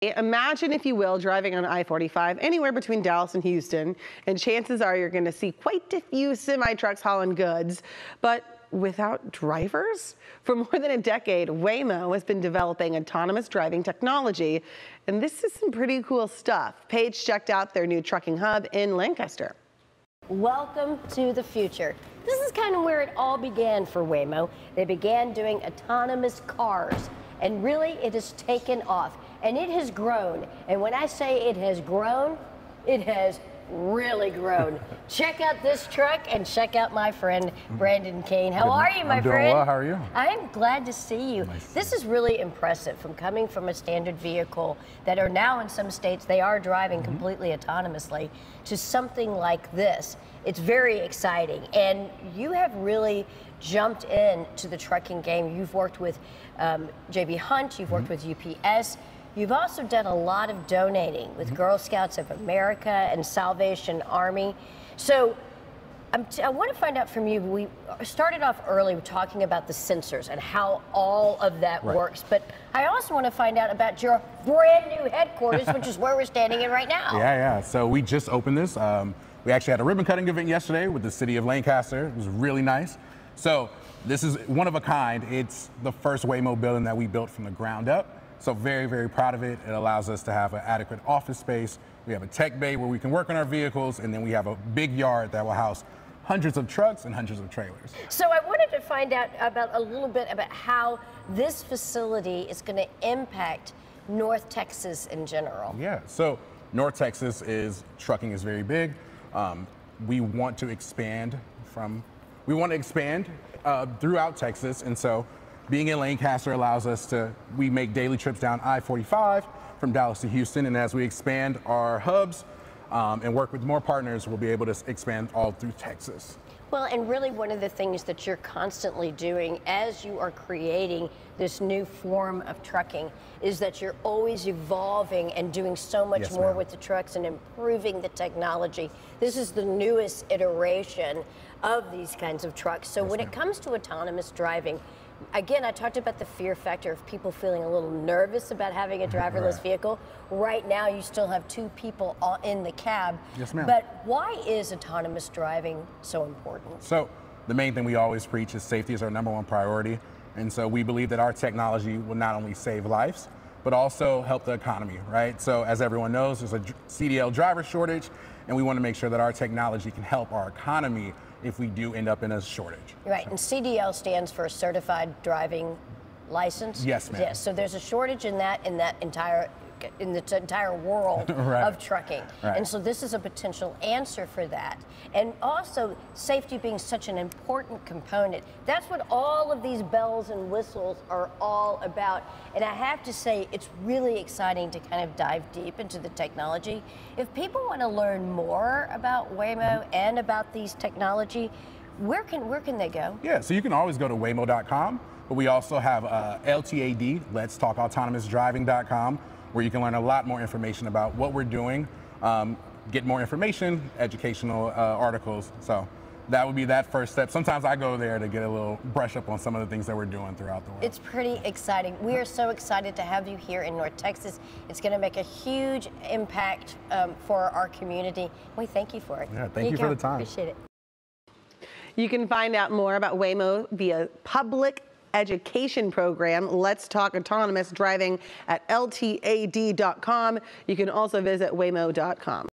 Imagine, if you will, driving on I-45 anywhere between Dallas and Houston, and chances are you're going to see quite a few semi-trucks hauling goods, but without drivers? For more than a decade, Waymo has been developing autonomous driving technology, and this is some pretty cool stuff. Paige checked out their new trucking hub in Lancaster. Welcome to the future. This is kind of where it all began for Waymo. They began doing autonomous cars, and really it has taken off, and it has grown. And when I say it has grown, it has really grown. Check out this truck and check out my friend Brandon Kane. How are you, my friend? I'm doing well. How are you? I'm glad to see you. Nice. This is really impressive. From coming from a standard vehicle that are now in some states they are driving completely autonomously to something like this. It's very exciting, and you have really jumped into the trucking game. You've worked with JB Hunt, you've worked with UPS. You've also done a lot of donating with Girl Scouts of America and Salvation Army. So I want to find out from you, we started off early talking about the sensors and how all of that works, but I also want to find out about your brand new headquarters, which is where we're standing in right now. Yeah. So we just opened this. We actually had a ribbon cutting event yesterday with the city of Lancaster. It was really nice. So this is one of a kind. It's the first Waymo building that we built from the ground up. So very, very proud of it. It allows us to have an adequate office space. We have a tech bay where we can work on our vehicles, and then we have a big yard that will house hundreds of trucks and hundreds of trailers. So I wanted to find out about a little bit about how this facility is going to impact North Texas in general. Yeah, so North Texas trucking is very big. We want to expand throughout Texas, and so being in Lancaster allows us we make daily trips down I-45 from Dallas to Houston, and as we expand our hubs and work with more partners, we'll be able to expand all through Texas. Well, and really one of the things that you're constantly doing as you are creating this new form of trucking is that you're always evolving and doing so much more with the trucks and improving the technology. This is the newest iteration of these kinds of trucks. So when it comes to autonomous driving, again, I talked about the fear factor of people feeling a little nervous about having a driverless vehicle. Right now, you still have two people in the cab. Yes, ma'am. But why is autonomous driving so important? So the main thing we always preach is safety is our #1 priority. And so we believe that our technology will not only save lives, but also help the economy, right? So as everyone knows, there's a CDL driver shortage, and we want to make sure that our technology can help our economy if we do end up in a shortage. Right, and CDL stands for Certified Driving License? Yes, ma'am. Yes, so there's a shortage in the entire world of trucking. And so this is a potential answer for that. And also, safety being such an important component. That's what all of these bells and whistles are all about. And I have to say, it's really exciting to kind of dive deep into the technology. If people want to learn more about Waymo and about these technology, where can they go? Yeah, so you can always go to waymo.com, but we also have LTAD, Let's Talk Autonomous Driving.com, where you can learn a lot more information about what we're doing, get more information, educational articles. So that would be that first step. Sometimes I go there to get a little brush up on some of the things that we're doing throughout the world. It's pretty exciting. We are so excited to have you here in North Texas. It's going to make a huge impact for our community. We thank you for it. Yeah, thank you for the time. Appreciate it. You can find out more about Waymo via public education program, Let's Talk Autonomous Driving, at ltad.com. You can also visit waymo.com.